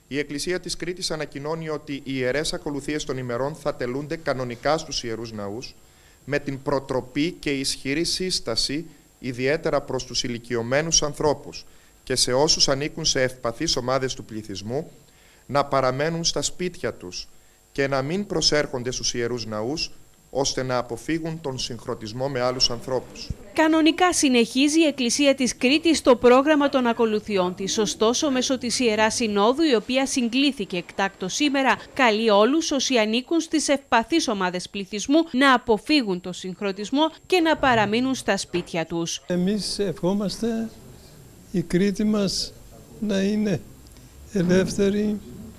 Η Εκκλησία της Κρήτης ανακοινώνει ότι οι ιερές ακολουθίες των ημερών θα τελούνται κανονικά στους ιερούς ναούς, με την προτροπή και ισχυρή σύσταση ιδιαίτερα προς τους ηλικιωμένους ανθρώπους και σε όσους ανήκουν σε ευπαθείς ομάδες του πληθυσμού να παραμένουν στα σπίτια τους και να μην προσέρχονται στους ιερούς ναούς, ώστε να αποφύγουν τον συγχρονισμό με άλλους ανθρώπους. Κανονικά συνεχίζει η Εκκλησία της Κρήτης το πρόγραμμα των ακολουθιών της. Ωστόσο, μέσω της Ιεράς Συνόδου, η οποία συγκλήθηκε εκτάκτως σήμερα, καλεί όλους όσοι ανήκουν στις ευπαθείς ομάδες πληθυσμού να αποφύγουν τον συγχρονισμό και να παραμείνουν στα σπίτια τους. Εμείς ευχόμαστε η Κρήτη μας να είναι ελεύθερη,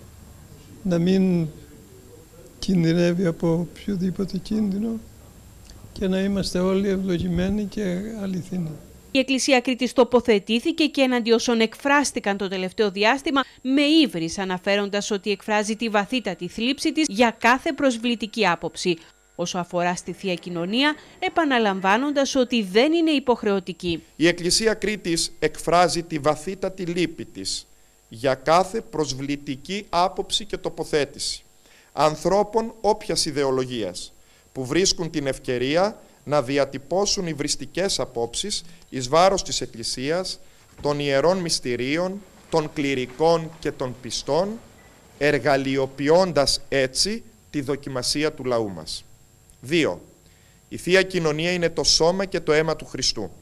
να μην κινδυνεύει από οποιοδήποτε κίνδυνο και να είμαστε όλοι ευλογημένοι και αληθινοί. Η Εκκλησία Κρήτης τοποθετήθηκε και εναντί όσων εκφράστηκαν το τελευταίο διάστημα με ύβρις, αναφέροντας ότι εκφράζει τη βαθύτατη θλίψη της για κάθε προσβλητική άποψη. Όσο αφορά στη Θεία Κοινωνία, επαναλαμβάνοντας ότι δεν είναι υποχρεωτική. Η Εκκλησία Κρήτης εκφράζει τη βαθύτατη λύπη της για κάθε προσβλητική άποψη και τοποθέτηση ανθρώπων όποιας ιδεολογίας που βρίσκουν την ευκαιρία να διατυπώσουν υβριστικές απόψεις εις βάρος της Εκκλησίας, των ιερών μυστηρίων, των κληρικών και των πιστών, εργαλειοποιώντας έτσι τη δοκιμασία του λαού μας. 2. Η Θεία Κοινωνία είναι το σώμα και το αίμα του Χριστού.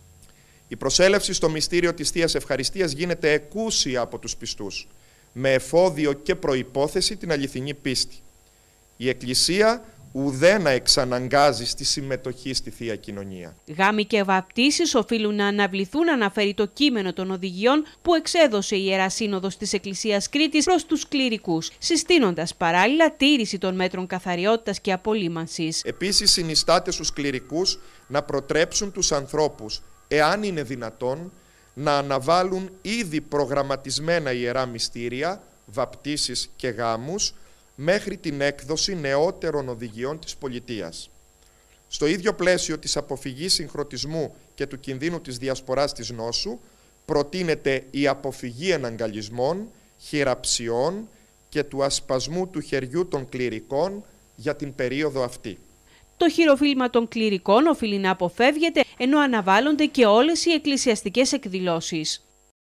Η προσέλευση στο μυστήριο της Θείας Ευχαριστίας γίνεται εκούσια από τους πιστούς, με εφόδιο και προϋπόθεση την αληθινή πίστη. Η Εκκλησία ουδένα εξαναγκάζει στη συμμετοχή στη Θεία Κοινωνία. Γάμοι και βαπτίσεις οφείλουν να αναβληθούν, αναφέρει το κείμενο των οδηγιών που εξέδωσε η Ιερά Σύνοδος της Εκκλησίας Κρήτης προς τους κληρικούς, συστήνοντας παράλληλα τήρηση των μέτρων καθαριότητας και απολύμανσης. Επίσης συνιστάται στους κληρικούς να προτρέψουν τους ανθρώπους, εάν είναι δυνατόν, να αναβάλουν ήδη προγραμματισμένα ιερά μυστήρια, βαπτίσεις και γάμους, μέχρι την έκδοση νεότερων οδηγιών της πολιτείας. Στο ίδιο πλαίσιο της αποφυγής συγχρονισμού και του κινδύνου της διασποράς της νόσου, προτείνεται η αποφυγή εναγκαλισμών, χειραψιών και του ασπασμού του χεριού των κληρικών για την περίοδο αυτή. Το χειροφύλημα των κληρικών οφείλει να αποφεύγεται, ενώ αναβάλλονται και όλες οι εκκλησιαστικές εκδηλώσεις.